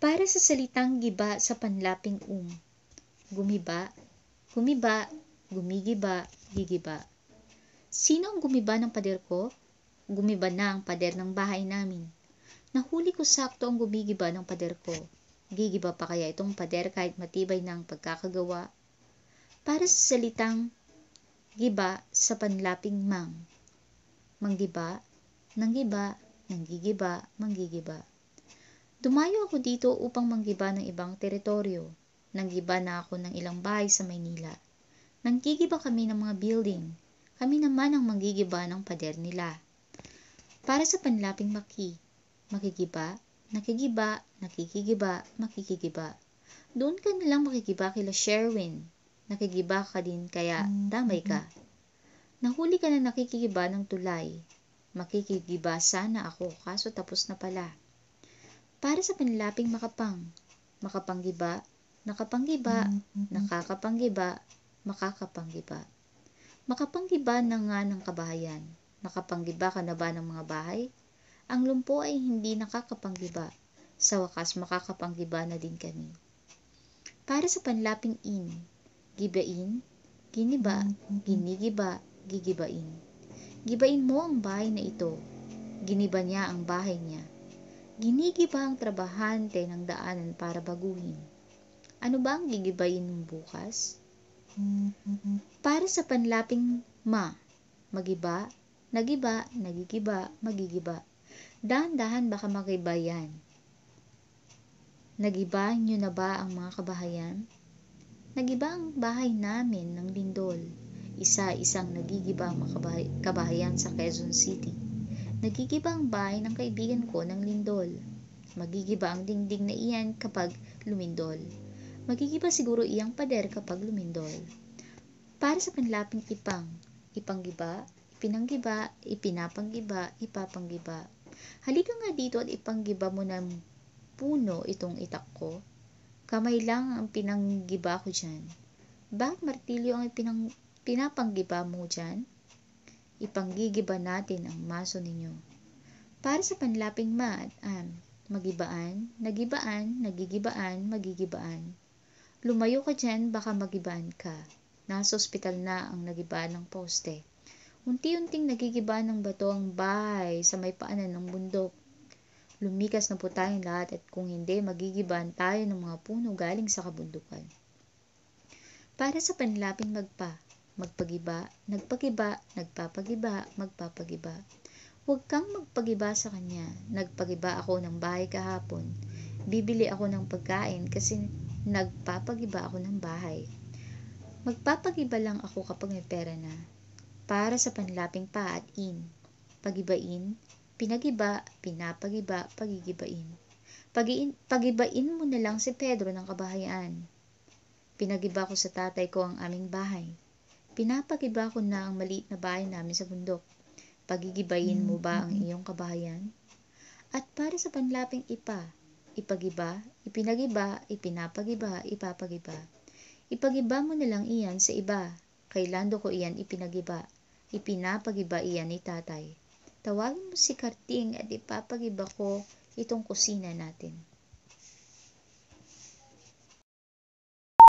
Para sa salitang giba sa panlaping gumiba, gumiba, gumigiba, gigiba. Sino ang gumiba ng pader ko? Gumiba na ang pader ng bahay namin. Nahuli ko sakto ang gumigiba ng pader ko. Gigiba pa kaya itong pader kahit matibay na ang pagkakagawa? Para sa salitang giba sa panlaping manggiba, nanggiba, nanggigiba, manggigiba. Dumayo ako dito upang manggiba ng ibang teritoryo. Nanggiba na ako ng ilang bahay sa Maynila. Nanggigiba kami ng mga building. Kami naman ang manggigiba ng pader nila. Para sa panlaping makigiba, nakigiba, nakikigiba, makikigiba. Doon ka nalang makigiba kila Sherwin. Nakigiba ka din kaya damay ka. Nahuli ka na nakikigiba ng tulay. Makikigiba sana ako kaso tapos na pala. Para sa panlaping makapanggiba, nakapanggiba, nakakapanggiba, makakapanggiba. Makapanggiba na nga ng kabahayan. Nakapanggiba ka na ba ng mga bahay? Ang lumpo ay hindi nakakapanggiba. Sa wakas makakapanggiba na din kami. Para sa panlaping gibain, giniba, ginigiba, gigibain. Gibain mo ang bahay na ito. Giniba niya ang bahay niya. Ginigiba ang trabahante ng daanan para baguhin. Ano ba ang gigibayin mong bukas? Para sa panlaping magiba, nagiba, nagigiba, magigiba. Dahan-dahan baka magiba yan. Nagiba nyo na ba ang mga kabahayan? Nagiba ang bahay namin ng lindol. Isa-isang nagigiba ang mga kabahayan sa Quezon City. Nagigiba ang bahay ng kaibigan ko ng lindol. Magigiba ang dingding na iyan kapag lumindol. Magigiba siguro iyang pader kapag lumindol. Para sa panlaping ipanggiba, ipinanggiba, ipinapanggiba, ipapanggiba. Halika nga dito at ipanggiba mo ng puno itong itak ko. Kamay lang ang pinanggiba ko dyan. Bakit martilyo ang pinapanggiba mo dyan? Ipanggigiba natin ang maso ninyo. Para sa panlaping magibaan, nagibaan, nagigibaan, magigibaan. Lumayo ka dyan, baka magibaan ka. Nasa ospital na ang nagibaan ng poste. Unti-unting nagigibaan ng bato ang bahay sa may paanan ng bundok. Lumikas na po tayong lahat at kung hindi, magigibaan tayo ng mga puno galing sa kabundukan. Para sa panlaping magpagiba, nagpagiba, nagpapagiba, magpapagiba. Huwag kang magpagiba sa kanya. Nagpagiba ako ng bahay kahapon. Bibili ako ng pagkain kasi nagpapagiba ako ng bahay. Magpapagiba lang ako kapag may pera na. Para sa panlaping pagibain, pinagiba, pinapagiba, pagigibain. Pagibain mo na lang si Pedro ng kabahayan. Pinagiba ko sa tatay ko ang aming bahay. Pinapagiba ko na ang maliit na bahay namin sa bundok. Pagigibayin mo ba ang iyong kabahayan? At para sa panlaping ipagiba, ipinagiba, ipinapagiba, ipapagiba. Ipagiba mo na lang iyan sa iba. Kay Lando ko iyan ipinagiba. Ipinapagiba iyan ni tatay. Tawagin mo si Karting at ipapagiba ko itong kusina natin.